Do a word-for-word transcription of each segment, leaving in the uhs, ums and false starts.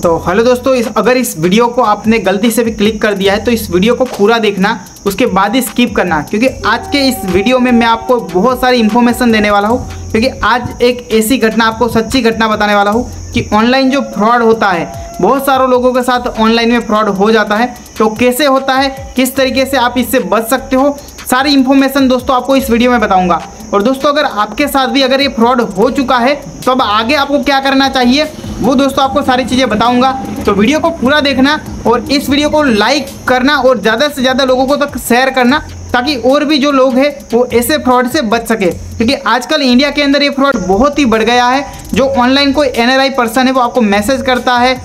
तो हेलो दोस्तों, इस अगर इस वीडियो को आपने गलती से भी क्लिक कर दिया है तो इस वीडियो को पूरा देखना, उसके बाद ही स्किप करना, क्योंकि आज के इस वीडियो में मैं आपको बहुत सारी इन्फॉर्मेशन देने वाला हूँ। क्योंकि आज एक ऐसी घटना, आपको सच्ची घटना बताने वाला हूँ कि ऑनलाइन जो फ्रॉड होता है, बहुत सारे लोगों के साथ ऑनलाइन में फ्रॉड हो जाता है। तो कैसे होता है, किस तरीके से आप इससे बच सकते हो, सारी इन्फॉर्मेशन दोस्तों आपको इस वीडियो में बताऊंगा। और दोस्तों अगर आपके साथ भी अगर ये फ्रॉड हो चुका है तो अब आगे आपको क्या करना चाहिए वो दोस्तों आपको सारी चीज़ें बताऊंगा। तो वीडियो को पूरा देखना और इस वीडियो को लाइक करना और ज़्यादा से ज़्यादा लोगों को तक शेयर करना, ताकि और भी जो लोग हैं वो ऐसे फ्रॉड से बच सके। क्योंकि आजकल इंडिया के अंदर ये फ्रॉड बहुत ही बढ़ गया है। जो ऑनलाइन कोई एन आर आई पर्सन है वो आपको मैसेज करता है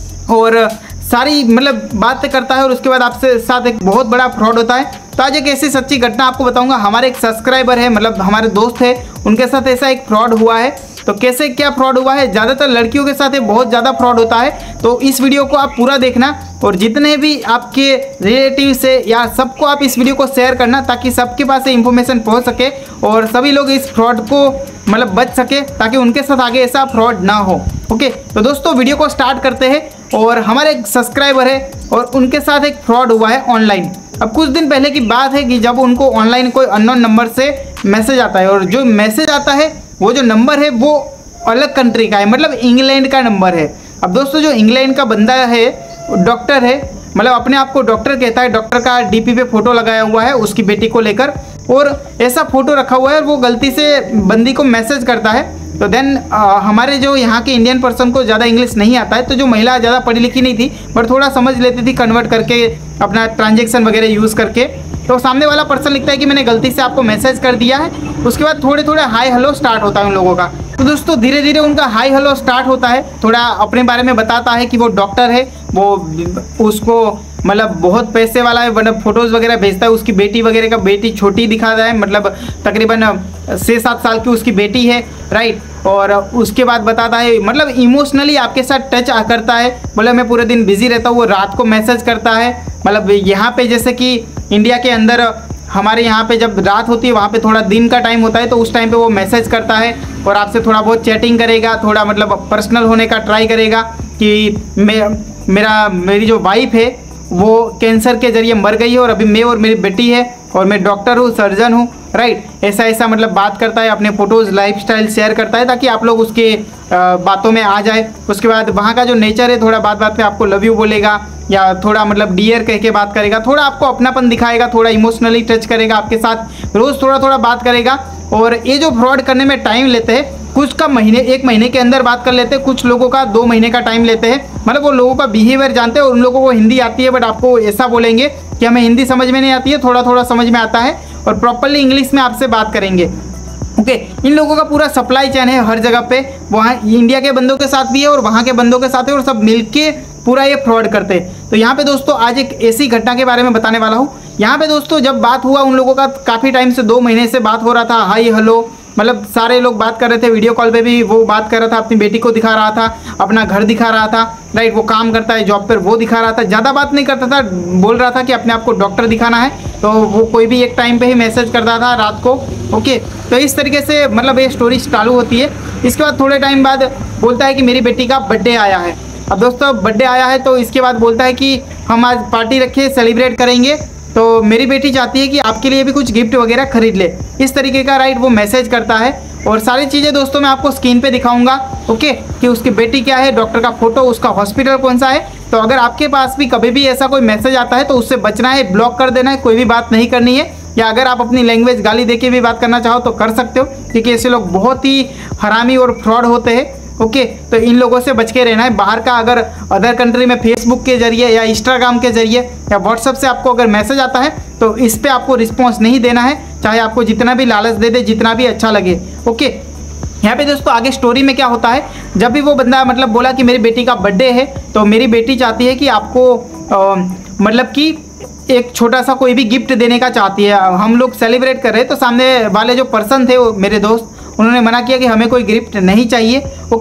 और सारी मतलब बात करता है और उसके बाद आपसे साथ एक बहुत बड़ा फ्रॉड होता है। तो आज एक ऐसी सच्ची घटना आपको बताऊंगा। हमारे एक सब्सक्राइबर है, मतलब हमारे दोस्त है, उनके साथ ऐसा एक फ्रॉड हुआ है। तो कैसे क्या फ्रॉड हुआ है, ज़्यादातर लड़कियों के साथ बहुत ज़्यादा फ्रॉड होता है। तो इस वीडियो को आप पूरा देखना और जितने भी आपके रिलेटिव से या सबको आप इस वीडियो को शेयर करना, ताकि सबके पास ये इन्फॉर्मेशन पहुंच सके और सभी लोग इस फ्रॉड को मतलब बच सके, ताकि उनके साथ आगे ऐसा फ्रॉड ना हो। ओके, तो दोस्तों वीडियो को स्टार्ट करते हैं। और हमारे एक सब्सक्राइबर है और उनके साथ एक फ्रॉड हुआ है ऑनलाइन। अब कुछ दिन पहले की बात है कि जब उनको ऑनलाइन कोई अननोन नंबर से मैसेज आता है और जो मैसेज आता है वो जो नंबर है वो अलग कंट्री का है, मतलब इंग्लैंड का नंबर है। अब दोस्तों जो इंग्लैंड का बंदा है, डॉक्टर है, मतलब अपने आप को डॉक्टर कहता है, डॉक्टर का डीपी पे फोटो लगाया हुआ है उसकी बेटी को लेकर, और ऐसा फोटो रखा हुआ है और वो गलती से बंदी को मैसेज करता है। तो देन हमारे जो यहाँ के इंडियन पर्सन को ज़्यादा इंग्लिश नहीं आता है, तो जो महिला ज़्यादा पढ़ी लिखी नहीं थी बट थोड़ा समझ लेती थी कन्वर्ट करके अपना ट्रांजेक्शन वगैरह यूज़ करके। तो सामने वाला पर्सन लिखता है कि मैंने गलती से आपको मैसेज कर दिया है। उसके बाद थोड़े थोड़े हाई हेलो स्टार्ट होता है उन लोगों का। तो दोस्तों धीरे धीरे उनका हाई हेलो स्टार्ट होता है, थोड़ा अपने बारे में बताता है कि वो डॉक्टर है, वो उसको मतलब बहुत पैसे वाला है, मतलब फोटोज़ वगैरह भेजता है, उसकी बेटी वगैरह का, बेटी छोटी दिखाता है, मतलब तकरीबन छः सात साल की उसकी बेटी है, राइट। और उसके बाद बताता है, मतलब इमोशनली आपके साथ टच करता है, बोले मैं पूरे दिन बिजी रहता हूँ, वो रात को मैसेज करता है। मतलब यहाँ पे जैसे कि इंडिया के अंदर हमारे यहाँ पे जब रात होती है वहाँ पे थोड़ा दिन का टाइम होता है, तो उस टाइम पे वो मैसेज करता है और आपसे थोड़ा बहुत चैटिंग करेगा, थोड़ा मतलब पर्सनल होने का ट्राई करेगा कि मैं मेरा मेरी जो वाइफ है वो कैंसर के जरिए मर गई है और अभी मैं और मेरी बेटी है और मैं डॉक्टर हूँ, सर्जन हूँ, राइट। ऐसा ऐसा मतलब बात करता है, अपने फ़ोटोज़ लाइफस्टाइल शेयर करता है ताकि आप लोग उसके बातों में आ जाए। उसके बाद वहाँ का जो नेचर है, थोड़ा बात बात पे आपको लव यू बोलेगा या थोड़ा मतलब डियर कह के बात करेगा, थोड़ा आपको अपनापन दिखाएगा, थोड़ा इमोशनली टच करेगा आपके साथ, रोज़ थोड़ा थोड़ा बात करेगा। और ये जो फ्रॉड करने में टाइम लेते हैं, कुछ का महीने एक महीने के अंदर बात कर लेते हैं, कुछ लोगों का दो महीने का टाइम लेते हैं। मतलब वो लोगों का बिहेवियर जानते हैं और उन लोगों को हिंदी आती है, बट आपको ऐसा बोलेंगे कि हमें हिंदी समझ में नहीं आती है, थोड़ा थोड़ा समझ में आता है, और प्रॉपरली इंग्लिश में आपसे बात करेंगे। ओके, इन लोगों का पूरा सप्लाई चेन है हर जगह पे, वहाँ इंडिया के बंदों के साथ भी है और वहाँ के बंदों के साथ है, और सब मिलके पूरा ये फ्रॉड करते हैं। तो यहाँ पे दोस्तों आज एक ऐसी घटना के बारे में बताने वाला हूँ। यहाँ पे दोस्तों जब बात हुआ उन लोगों का, काफ़ी टाइम से, दो महीने से बात हो रहा था, हाई हेलो, मतलब सारे लोग बात कर रहे थे, वीडियो कॉल पे भी वो बात कर रहा था, अपनी बेटी को दिखा रहा था, अपना घर दिखा रहा था, राइट। वो काम करता है जॉब पर, वो दिखा रहा था, ज़्यादा बात नहीं करता था, बोल रहा था कि अपने आप को डॉक्टर दिखाना है। तो वो कोई भी एक टाइम पे ही मैसेज करता था रात को। ओके, तो इस तरीके से मतलब ये स्टोरी चालू होती है। इसके बाद थोड़े टाइम बाद बोलता है कि मेरी बेटी का बर्थडे आया है। अब दोस्तों बर्थडे आया है तो इसके बाद बोलता है कि हम आज पार्टी रखे, सेलिब्रेट करेंगे, तो मेरी बेटी चाहती है कि आपके लिए भी कुछ गिफ्ट वगैरह खरीद ले, इस तरीके का, राइट, वो मैसेज करता है। और सारी चीज़ें दोस्तों मैं आपको स्क्रीन पे दिखाऊंगा, ओके, कि उसकी बेटी क्या है, डॉक्टर का फोटो, उसका हॉस्पिटल कौन सा है। तो अगर आपके पास भी कभी भी ऐसा कोई मैसेज आता है तो उससे बचना है, ब्लॉक कर देना है, कोई भी बात नहीं करनी है। या अगर आप अपनी लैंग्वेज गाली दे के भी बात करना चाहो तो कर सकते हो, क्योंकि ऐसे लोग बहुत ही हरामी और फ्रॉड होते हैं। ओके, तो इन लोगों से बच के रहना है। बाहर का अगर अदर कंट्री में फेसबुक के जरिए या इंस्टाग्राम के जरिए या व्हाट्सएप से आपको अगर मैसेज आता है तो इस पर आपको रिस्पॉन्स नहीं देना है, चाहे आपको जितना भी लालच दे दे, जितना भी अच्छा लगे। ओके, यहाँ पे दोस्तों आगे स्टोरी में क्या होता है, जब भी वो बंदा मतलब बोला कि मेरी बेटी का बर्थडे है, तो मेरी बेटी चाहती है कि आपको आ, मतलब कि एक छोटा सा कोई भी गिफ्ट देने का चाहती है। हम लोग सेलिब्रेट कर रहे हैं, तो सामने वाले जो पर्सन थे वो मेरे दोस्त, उन्होंने मना किया कि हमें कोई गिफ्ट नहीं चाहिए। ओके,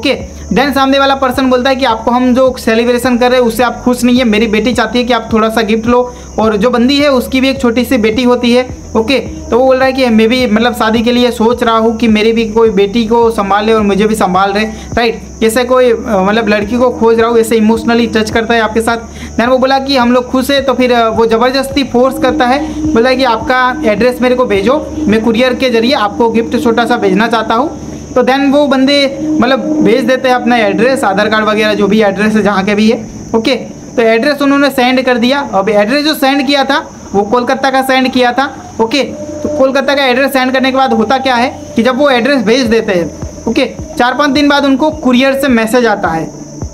देन सामने वाला पर्सन बोलता है कि आपको हम जो सेलिब्रेशन कर रहे हैं उससे आप खुश नहीं है, मेरी बेटी चाहती है कि आप थोड़ा सा गिफ्ट लो, और जो बंदी है उसकी भी एक छोटी सी बेटी होती है। ओके, तो वो बोल रहा है कि मैं भी मतलब शादी के लिए सोच रहा हूँ कि मेरी भी कोई बेटी को संभाल ले और मुझे भी संभाल रहे, राइट। जैसे कोई मतलब लड़की को खोज रहा हूँ, ऐसे इमोशनली टच करता है आपके साथ। देन वो बोला कि हम लोग खुश है, तो फिर वो ज़बरदस्ती फोर्स करता है, बोला कि आपका एड्रेस मेरे को भेजो, मैं कुरियर के जरिए आपको गिफ्ट छोटा सा भेजना चाहता हूँ। तो देन वो बंदे मतलब भेज देते हैं अपना एड्रेस, आधार कार्ड वगैरह जो भी एड्रेस है जहाँ के भी है। ओके, तो एड्रेस उन्होंने सेंड कर दिया। अब एड्रेस जो सेंड किया था वो कोलकाता का सेंड किया था। ओके, तो कोलकाता का एड्रेस सेंड करने के बाद होता क्या है कि जब वो एड्रेस भेज देते हैं, ओके, चार पाँच दिन बाद उनको कुरियर से मैसेज आता है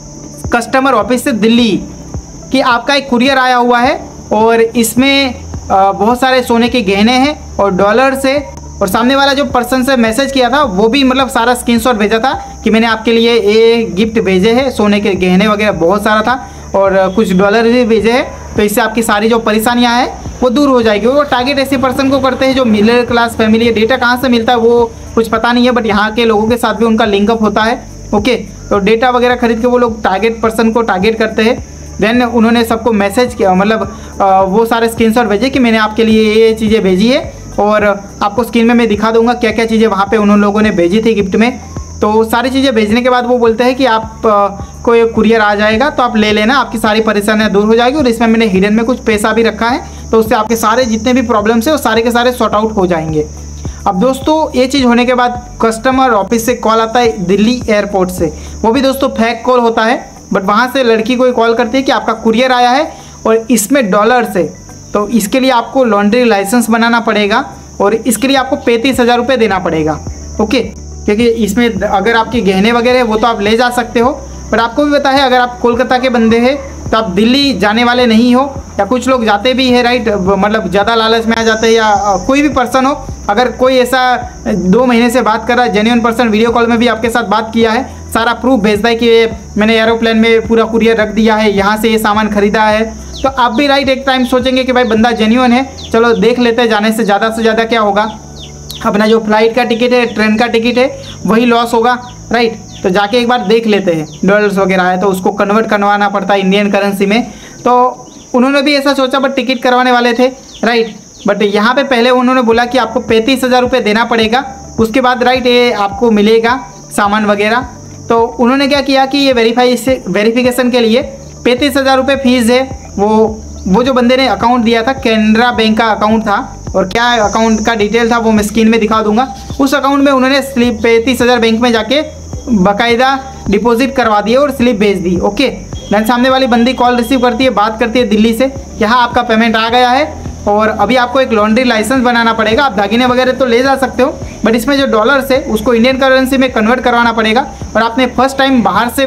कस्टमर ऑफिस से दिल्ली कि आपका एक कुरियर आया हुआ है और इसमें बहुत सारे सोने के गहने हैं और डॉलर्स है। और सामने वाला जो पर्सन से मैसेज किया था वो भी मतलब सारा स्क्रीनशॉट भेजा था कि मैंने आपके लिए ये गिफ्ट भेजे हैं, सोने के गहने वगैरह बहुत सारा था और कुछ डॉलर भी भेजे हैं, तो इससे आपकी सारी जो परेशानियां हैं वो दूर हो जाएगी। वो टारगेट ऐसे पर्सन को करते हैं जो मिडिल क्लास फैमिली है। डेटा कहाँ से मिलता है वो कुछ पता नहीं है, बट यहाँ के लोगों के साथ भी उनका लिंकअप होता है। ओके, तो डेटा वगैरह खरीद के वो लोग टारगेट पर्सन को टारगेट करते हैं। देन उन्होंने सबको मैसेज किया, मतलब वो सारे स्क्रीनशॉट भेजे कि मैंने आपके लिए ये चीज़ें भेजी है, और आपको स्क्रीन में मैं दिखा दूंगा क्या क्या चीज़ें वहाँ पे उन लोगों ने भेजी थी गिफ्ट में। तो सारी चीज़ें भेजने के बाद वो बोलते हैं कि आप आ, कोई कुरियर आ जाएगा तो आप ले लेना, आपकी सारी परेशानियाँ दूर हो जाएगी, और इसमें मैंने हिडन में कुछ पैसा भी रखा है, तो उससे आपके सारे जितने भी प्रॉब्लम्स है वो सारे के सारे सॉर्ट आउट हो जाएंगे। अब दोस्तों ये चीज़ होने के बाद कस्टमर ऑफिस से कॉल आता है दिल्ली एयरपोर्ट से, वो भी दोस्तों फेक कॉल होता है, बट वहाँ से लड़की को कॉल करती है कि आपका कुरियर आया है और इसमें डॉलर से, तो इसके लिए आपको लॉन्ड्री लाइसेंस बनाना पड़ेगा और इसके लिए आपको पैंतीस हज़ार रुपये देना पड़ेगा। ओके, क्योंकि इसमें अगर आपके गहने वगैरह है वो तो आप ले जा सकते हो, पर आपको भी पता है अगर आप कोलकाता के बंदे हैं तो आप दिल्ली जाने वाले नहीं हो, या कुछ लोग जाते भी हैं, राइट, मतलब ज़्यादा लालच में आ जाते हैं, या कोई भी पर्सन हो, अगर कोई ऐसा दो महीने से बात कर रहा है, जेन्युइन पर्सन वीडियो कॉल में भी आपके साथ बात किया है, सारा प्रूफ भेजता है कि मैंने एरोप्लेन में पूरा कुरियर रख दिया है, यहाँ से ये सामान खरीदा है, तो आप भी राइट एक टाइम सोचेंगे कि भाई बंदा जेन्युइन है, चलो देख लेते हैं, जाने से ज़्यादा से ज़्यादा क्या होगा, अपना जो फ्लाइट का टिकट है, ट्रेन का टिकट है, वही लॉस होगा, राइट। तो जाके एक बार देख लेते हैं, डॉलर्स वगैरह है तो उसको कन्वर्ट करवाना पड़ता है इंडियन करेंसी में, तो उन्होंने भी ऐसा सोचा, बट टिकट करवाने वाले थे, राइट। बट यहाँ पे पहले उन्होंने बोला कि आपको पैंतीस हज़ार रुपये देना पड़ेगा, उसके बाद राइट ये आपको मिलेगा सामान वगैरह। तो उन्होंने क्या किया कि ये वेरीफाई से वेरिफिकेशन के लिए पैंतीस हज़ार रुपये फीस है। वो वो जो बंदे ने अकाउंट दिया था कैनरा बैंक का अकाउंट था, और क्या अकाउंट का डिटेल था वो मैं स्क्रीन में दिखा दूंगा। उस अकाउंट में उन्होंने स्लिप पैंतीस हज़ार बैंक में जाके बाकायदा डिपॉजिट करवा दिए और स्लिप भेज दी। ओके, देन सामने वाली बंदी कॉल रिसीव करती है, बात करती है दिल्ली से, यहाँ आपका पेमेंट आ गया है और अभी आपको एक लॉन्ड्री लाइसेंस बनाना पड़ेगा। आप दागिने वगैरह तो ले जा सकते हो, बट इसमें जो डॉलर्स है उसको इंडियन करेंसी में कन्वर्ट करवाना पड़ेगा, और आपने फर्स्ट टाइम बाहर से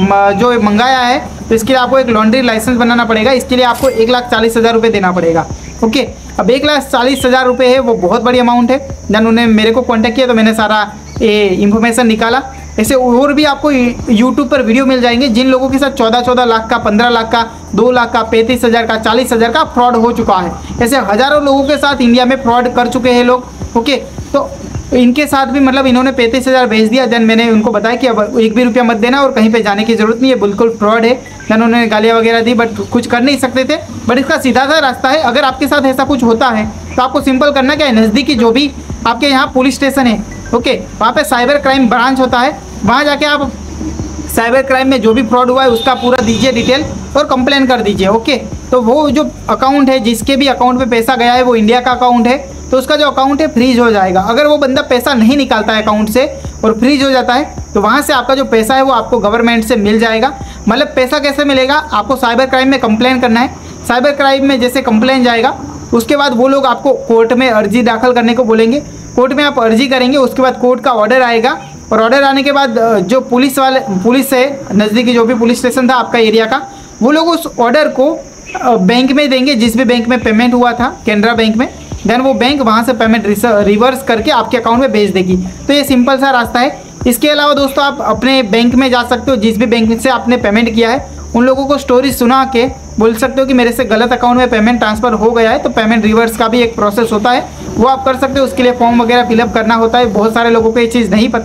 जो मंगाया है तो इसके लिए आपको एक लॉन्ड्री लाइसेंस बनाना पड़ेगा। इसके लिए आपको एक लाख चालीस हज़ार रुपये देना पड़ेगा। ओके, अब एक लाख चालीस हज़ार रुपये है, वो बहुत बड़ी अमाउंट है। देन उन्होंने मेरे को कॉन्टैक्ट किया तो मैंने सारा ये इन्फॉर्मेशन निकाला। ऐसे और भी आपको यूट्यूब पर वीडियो मिल जाएंगे जिन लोगों के साथ चौदह चौदह लाख का, पंद्रह लाख का, दो लाख का, पैंतीस हज़ार का, चालीस हज़ार का फ्रॉड हो चुका है। ऐसे हज़ारों लोगों के साथ इंडिया में फ्रॉड कर चुके हैं लोग। ओके, तो इनके साथ भी मतलब इन्होंने पैंतीस हज़ार भेज दिया। देन मैंने उनको बताया कि अब एक भी रुपया मत देना और कहीं पे जाने की ज़रूरत नहीं है, बिल्कुल फ्रॉड है। देन उन्होंने गालियाँ वगैरह दी, बट कुछ कर नहीं सकते थे। बट इसका सीधा सा रास्ता है, अगर आपके साथ ऐसा कुछ होता है तो आपको सिंपल करना क्या है, नज़दीकी जो भी आपके यहाँ पुलिस स्टेशन है, ओके, वहाँ पे साइबर क्राइम ब्रांच होता है, वहाँ जाके आप साइबर क्राइम में जो भी फ्रॉड हुआ है उसका पूरा दीजिए डिटेल और कंप्लेन कर दीजिए। ओके, तो वो जो अकाउंट है, जिसके भी अकाउंट में पैसा गया है वो इंडिया का अकाउंट है, तो उसका जो अकाउंट है फ्रीज हो जाएगा। अगर वो बंदा पैसा नहीं निकालता है अकाउंट से और फ्रीज हो जाता है तो वहाँ से आपका जो पैसा है वो आपको गवर्नमेंट से मिल जाएगा। मतलब पैसा कैसे मिलेगा, आपको साइबर क्राइम में कंप्लेन करना है। साइबर क्राइम में जैसे कंप्लेन जाएगा उसके बाद वो लोग आपको कोर्ट में अर्जी दाखिल करने को बोलेंगे। कोर्ट में आप अर्जी करेंगे, उसके बाद कोर्ट का ऑर्डर आएगा, और ऑर्डर आने के बाद जो पुलिस वाले पुलिस है, नज़दीकी जो भी पुलिस स्टेशन था आपका एरिया का, वो लोग उस ऑर्डर को बैंक में देंगे, जिस भी बैंक में पेमेंट हुआ था, कैनरा बैंक में। देन वो बैंक वहाँ से पेमेंट रिवर्स करके आपके अकाउंट में भेज देगी। तो ये सिंपल सा रास्ता है। इसके अलावा दोस्तों आप अपने बैंक में जा सकते हो, जिस भी बैंक से आपने पेमेंट किया है उन लोगों को स्टोरी सुना के बोल सकते हो कि मेरे से गलत अकाउंट में पेमेंट ट्रांसफ़र हो गया है। तो पेमेंट रिवर्स का भी एक प्रोसेस होता है, वो आप कर सकते हो। उसके लिए फॉर्म वगैरह फिलअप करना होता है। बहुत सारे लोगों को ये चीज़ नहीं पता है,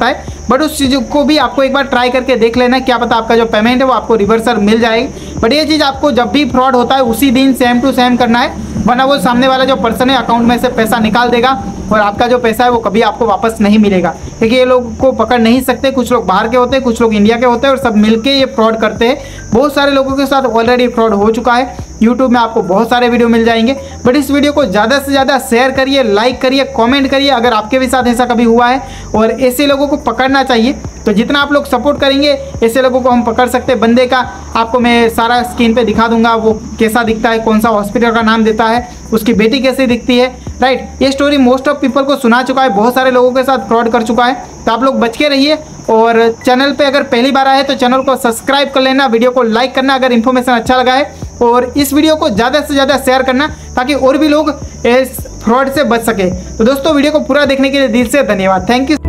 बट उस चीज़ को भी आपको एक बार ट्राई करके देख लेना, क्या पता आपका जो पेमेंट है वो आपको रिवर्सल मिल जाएगी। बट ये चीज़ आपको जब भी फ्रॉड होता है उसी दिन सेम टू सेम करना है, वरना वो सामने वाला जो पर्सन है अकाउंट में से पैसा निकाल देगा और आपका जो पैसा है वो कभी आपको वापस नहीं मिलेगा। क्योंकि ये लोग को पकड़ नहीं सकते, कुछ लोग बाहर के होते हैं, कुछ लोग इंडिया के होते हैं और सब मिलके ये फ्रॉड करते हैं। बहुत सारे लोगों के साथ ऑलरेडी फ्रॉड हो चुका है। यूट्यूब में आपको बहुत सारे वीडियो मिल जाएंगे। बट इस वीडियो को ज़्यादा से ज़्यादा शेयर करिए, लाइक करिए, कमेंट करिए अगर आपके भी साथ ऐसा कभी हुआ है और ऐसे लोगों को पकड़ना चाहिए। तो जितना आप लोग सपोर्ट करेंगे ऐसे लोगों को हम पकड़ सकते हैं। बंदे का आपको मैं सारा स्क्रीन पे दिखा दूंगा, वो कैसा दिखता है, कौन सा हॉस्पिटल का नाम देता है, उसकी बेटी कैसे दिखती है, राइट। ये स्टोरी मोस्ट ऑफ पीपल को सुना चुका है, बहुत सारे लोगों के साथ फ्रॉड कर चुका है। तो आप लोग बच के रहिए और चैनल पे अगर पहली बार आए तो चैनल को सब्सक्राइब कर लेना, वीडियो को लाइक करना अगर इन्फॉर्मेशन अच्छा लगा है, और इस वीडियो को ज़्यादा से ज़्यादा शेयर करना ताकि और भी लोग इस फ्रॉड से बच सके। तो दोस्तों वीडियो को पूरा देखने के लिए दिल से धन्यवाद, थैंक यू।